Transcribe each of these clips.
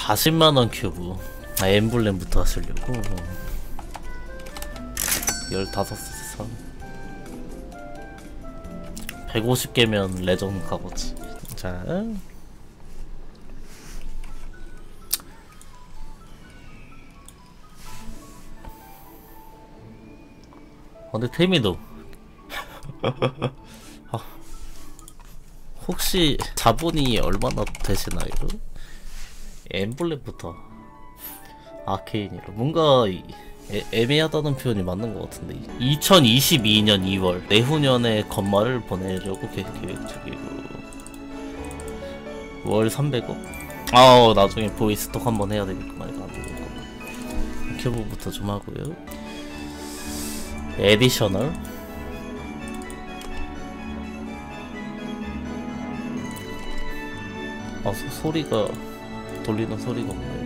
40만원 큐브. 엠블렘부터 하시려고 15산 150개면 레전 가보지. 자, 근데 태미도 혹시 자본이 얼마나 되시나요? 엠블렘부터 아케인이라 뭔가 애매하다는 표현이 맞는 것 같은데 2022년 2월 내후년에 건말을 보내려고 계획 중이고 월 300억? 나중에 보이스톡 한번 해야 되겠구만. 이거 안되겠구만. 큐브부터 좀 하고요. 에디셔널 소리가 돌리는 소리가 없네.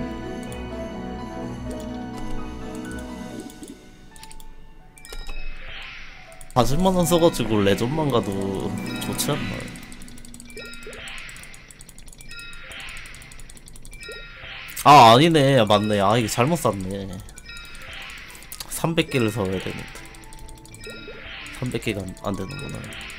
$40만원 써가지고 레전만 가도 좋지 않나. 아니네. 맞네. 이게 잘못 샀네. 300개를 사야 되는데 300개가 안 되는구나.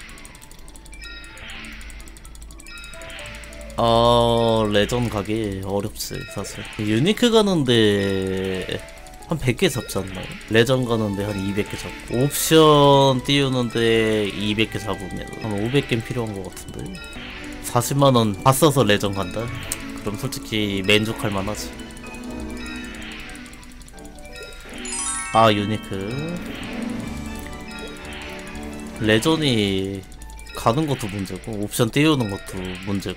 레전 가기 어렵지 사실. 유니크 가는데 한 100개 잡지 않나요? 레전 가는데 한 200개 잡고 옵션 띄우는데 200개 잡으면 한 500개 필요한 것 같은데 40만원 다 써서 레전 간다? 그럼 솔직히 만족할 만하지. 유니크 레전이 가는 것도 문제고 옵션 띄우는 것도 문제고.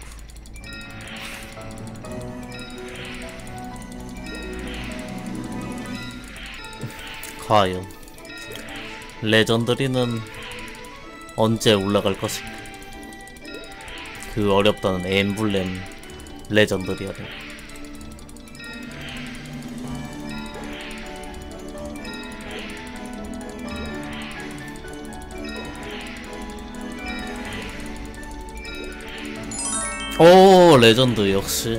과연 레전드리는 언제 올라갈 것인가. 그 어렵다는 엠블렘 레전드리야 돼. 오, 레전드 역시.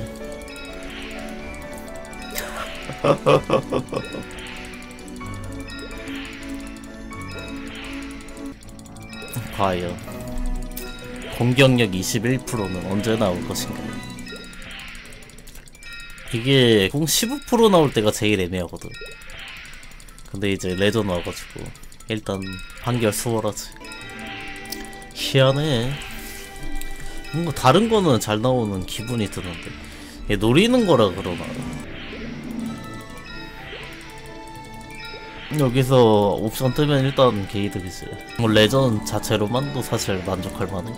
과연 공격력 21%는 언제 나올 것인가. 이게 공 15% 나올 때가 제일 애매하거든. 근데 이제 레전 와가지고 일단 한결 수월하지. 희한해. 뭔가 다른 거는 잘 나오는 기분이 드는데 얘 노리는 거라 그러나. 여기서 옵션 뜨면 일단 게이득이지. 뭐 레전 자체로만도 사실 만족할 만해.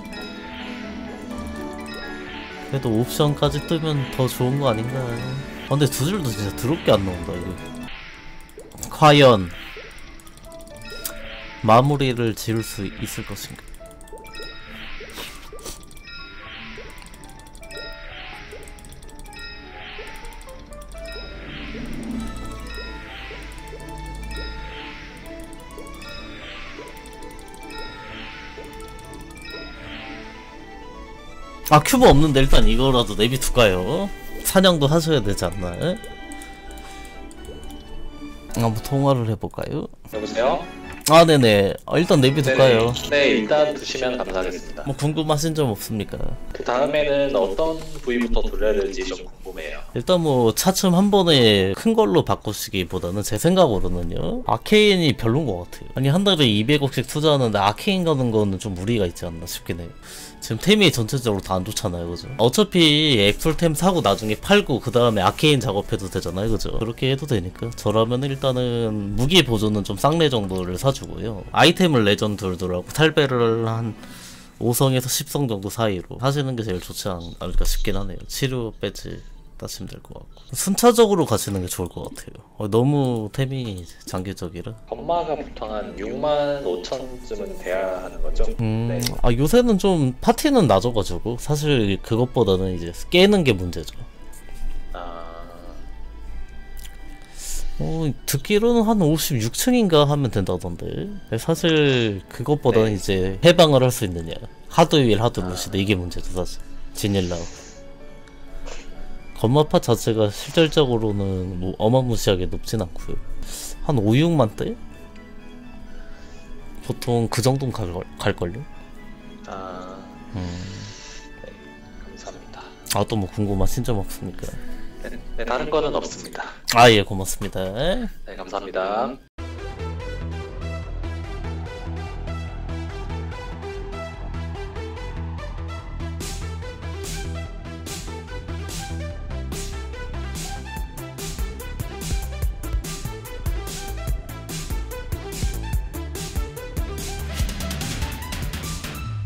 그래도 옵션까지 뜨면 더 좋은 거 아닌가. 근데 두 줄도 진짜 더럽게 안 나온다 이거. 과연 마무리를 지을 수 있을 것인가. 큐브 없는데 일단 이거라도 내비둘까요? 사냥도 하셔야 되지 않나? 한번 통화를 해볼까요? 여보세요? 네네. 일단 내비둘까요? 네, 일단 두시면 감사하겠습니다. 뭐 궁금하신 점 없습니까? 그 다음에는 어떤 부위부터 돌려야 될지 좀 궁금해요. 일단 뭐 차츰 한 번에 큰 걸로 바꾸시기보다는 제 생각으로는요, 아케인이 별론 것 같아요. 아니 한 달에 200억씩 투자하는데 아케인 가는 거는 좀 무리가 있지 않나 싶긴 해요. 지금 템이 전체적으로 다 안 좋잖아요, 그죠? 어차피 앱솔템 사고 나중에 팔고 그 다음에 아케인 작업해도 되잖아요, 그죠? 그렇게 해도 되니까 저라면 일단은 무기 보조는 좀 쌍레 정도를 사주고요, 아이템을 레전드들하고 탈배를 한 5성에서 10성 정도 사이로 하시는 게 제일 좋지 않을까 싶긴 하네요. 치료 배지 따시면 될 것 같고 순차적으로 가시는 게 좋을 것 같아요. 너무 템이 장기적이라. 건마가 보통 한 65,000쯤은 돼야 하는 거죠? 네. 요새는 좀 파티는 낮아가지고 사실 그것보다는 이제 깨는 게 문제죠. 듣기로는 한 56층인가 하면 된다던데. 사실 그것보다는 이제 해방을 할 수 있느냐, 하드윌 하드루시드 이게 문제죠 사실. 진일라우 건마파 자체가 실질적으로는 뭐 어마무시하게 높진 않고요. 한 5, 6만대? 보통 그 정도는 갈걸요? 아, 네, 감사합니다. 아, 또 뭐 궁금하신 점 없습니까? 네, 다른 거는 없습니다. 아, 예, 고맙습니다. 네, 감사합니다.